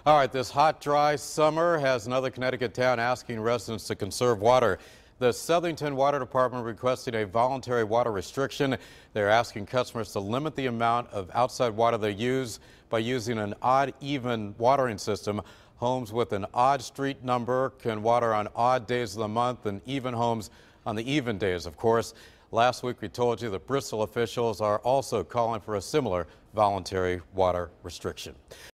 All right, this hot, dry summer has another Connecticut town asking residents to conserve water. The Southington Water Department requesting a voluntary water restriction. They're asking customers to limit the amount of outside water they use by using an odd-even watering system. Homes with an odd street number can water on odd days of the month, and even homes on the even days, of course. Last week we told you that Bristol officials are also calling for a similar voluntary water restriction.